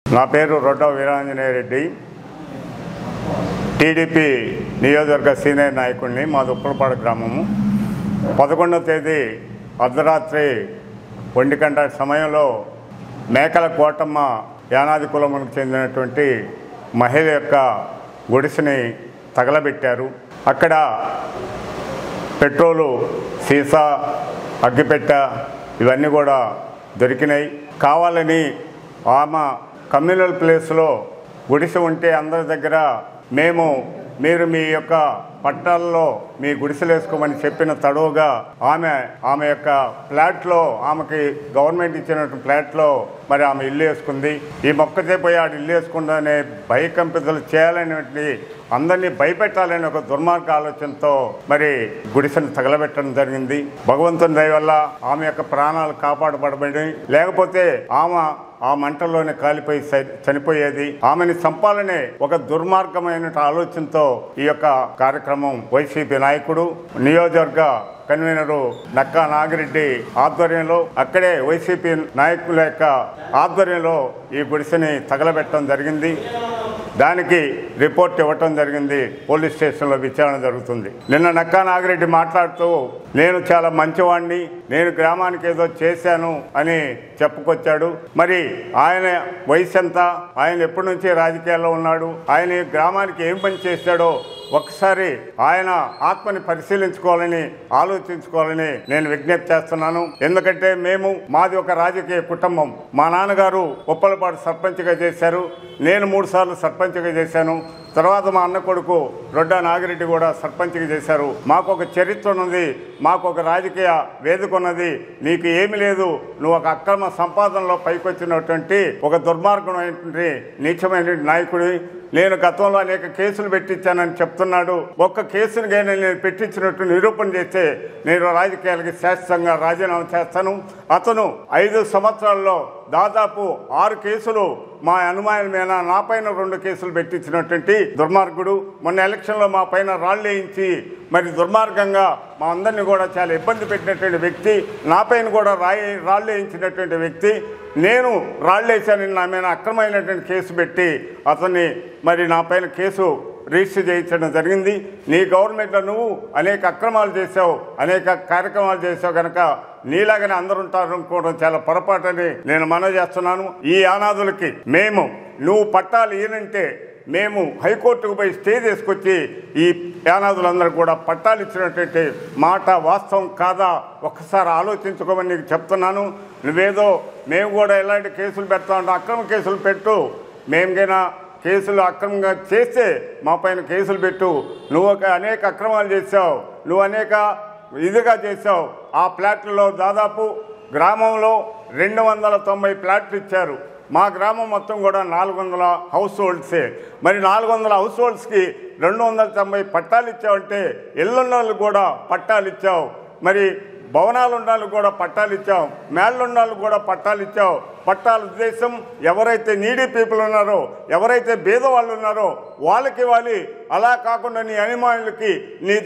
నా పేరు రొడ్డ వీరాంజనేయ రెడ్డి, టీడీపీ నియోజకవర్గ సీనియర్ నాయకుడిని. మాది ఉప్పలపాడు గ్రామము. 11వ తేదీ అర్ధరాత్రి 1 గంట సమయంలో మేకల కోటమ్మ యానాది కులములకు చెందినటువంటి మహిళ యొక్క గుడిసెని తగలబెట్టారు. అక్కడ పెట్రోలు, సీసా, అగ్గిపెట్ట ఇవన్నీ కూడా దొరికినాయి. కావాలని ఆమె కమ్యూనల్ ప్లేస్లో గుడిసె ఉంటే అందరి దగ్గర మీరు మీ యొక్క పట్టాల్లో మీ గుడిసెలు వేసుకోమని చెప్పిన తడువుగా ఆమె యొక్క ఫ్లాట్లో, ఆమెకి గవర్నమెంట్ ఇచ్చినటువంటి ఫ్లాట్లో మరి ఆమె ఇల్లు వేసుకుంది. ఈ మొక్కతే పోయి ఆడ ఇల్లు వేసుకుందనే భయకంపితలు చేయాలనేటువంటి, అందరినీ భయపెట్టాలని ఒక దుర్మార్గ ఆలోచనతో మరి గుడిసెను తగలబెట్టడం జరిగింది. భగవంతుని దయ వల్ల ఆమె యొక్క ప్రాణాలు కాపాడబడబడి, లేకపోతే ఆమె ఆ మంటల్లోనే కాలిపోయి చనిపోయేది. ఆమెని చంపాలనే ఒక దుర్మార్గమైన ఆలోచనతో ఈ యొక్క కార్యక్రమం వైసీపీ నాయకుడు, నియోజకవర్గ కన్వీనరు నక్కా నాగిరెడ్డి ఆధ్వర్యంలో, అక్కడే వైసీపీ నాయకుల యొక్క ఆధ్వర్యంలో ఈ గుడిసెని తగలబెట్టడం జరిగింది. దానికి రిపోర్ట్ ఇవ్వటం జరిగింది. పోలీస్ స్టేషన్లో విచారణ జరుగుతుంది. నిన్న నక్కా నాగిరెడ్డి మాట్లాడుతూ, నేను చాలా మంచివాడిని, నేను గ్రామానికి ఏదో చేశాను అని చెప్పుకొచ్చాడు. మరి ఆయన వయసు ఎంత, ఆయన ఎప్పటి నుంచి రాజకీయాల్లో ఉన్నాడు, ఆయన గ్రామానికి ఏం పని చేశాడో ఒకసారి ఆయన ఆత్మని పరిశీలించుకోవాలని, ఆలోచించుకోవాలని నేను విజ్ఞప్తి చేస్తున్నాను. ఎందుకంటే మాది ఒక రాజకీయ కుటుంబం. మా నాన్నగారు ఉప్పలపాడు సర్పంచ్గా చేశారు, నేను 3 సార్లు సర్పంచ్గా చేశాను. తర్వాత మా అన్న కొడుకు రొడ్డ నాగిరెడ్డి కూడా సర్పంచ్గా చేశారు. మాకు ఒక చరిత్ర ఉన్నది, మాకు ఒక రాజకీయ వేదిక ఉన్నది. నీకు ఏమి లేదు, నువ్వు ఒక అక్రమ సంపాదనలో పైకొచ్చినటువంటి ఒక దుర్మార్గమైనటువంటి నీచమైనటువంటి నాయకుడి. నేను గతంలో అనేక కేసులు పెట్టించానని చెప్తున్నాడు. ఒక్క కేసును కానీ నేను పెట్టించినట్టు నిరూపణ చేస్తే నేను రాజకీయాలకి శాశ్వతంగా రాజీనామా చేస్తాను. అతను 5 సంవత్సరాల్లో దాదాపు 6 కేసులు మా అనుమానం మీద, నా పైన 2 కేసులు పెట్టించినటువంటి దుర్మార్గుడు. మొన్న ఎలక్షన్లో మా పైన రాళ్ళు వేయించి మరి దుర్మార్గంగా మా అందరినీ కూడా చాలా ఇబ్బంది పెట్టినటువంటి వ్యక్తి, నా పైన కూడా రాళ్ళు వేయించినటువంటి వ్యక్తి. నేను రాళ్ళు వేసానని నా మీద అక్రమైనటువంటి కేసు పెట్టి అతన్ని మరి నా పైన కేసు రిజిస్టర్ చేయించడం జరిగింది. నీ గవర్నమెంట్లో నువ్వు అనేక అక్రమాలు చేసావు, అనేక కార్యక్రమాలు చేసావు కనుక నీలాగానే అందరూ ఉంటారు అనుకోవడం చాలా పొరపాటని నేను మనవి చేస్తున్నాను. ఈ అనాథులకి నువ్వు పట్టాలు ఇయ్యనంటే మేము హైకోర్టుకు పోయి స్టే తీసుకొచ్చి ఈ అనాథులందరూ కూడా పట్టాలు ఇచ్చినటువంటి మాట వాస్తవం కాదా ఒక్కసారి ఆలోచించుకోమని నీకు చెప్తున్నాను. నువ్వేదో మేము కూడా ఎలాంటి కేసులు పెడతామంటే అక్రమ కేసులు పెట్టు, మేమకైనా కేసులు అక్రమంగా చేస్తే మా పైన కేసులు పెట్టు. నువ్వు అనేక అక్రమాలు చేసావు, నువ్వు అనేక ఇదిగా చేసావు. ఆ ఫ్లాట్లలో దాదాపు గ్రామంలో 290 ఫ్లాట్లు ఇచ్చారు. మా గ్రామం మొత్తం కూడా 400 హౌస్ హోల్డ్సే. మరి 400 హౌస్ హోల్డ్స్కి 290 పట్టాలు ఇచ్చావంటే ఇళ్ళున్న వాళ్ళకి కూడా పట్టాలు ఇచ్చావు, మరి భవనాలు ఉన్న వాళ్ళకి కూడా పట్టాలు ఇచ్చావు, మేళ్ళున్న వాళ్ళకి కూడా పట్టాలు ఇచ్చావు. పట్టాల ఉద్దేశం ఎవరైతే నీడీ పీపుల్ ఉన్నారో, ఎవరైతే పేదవాళ్ళు ఉన్నారో వాళ్ళకి ఇవ్వాలి. అలా కాకుండా నీ అభిమానులకి, నీ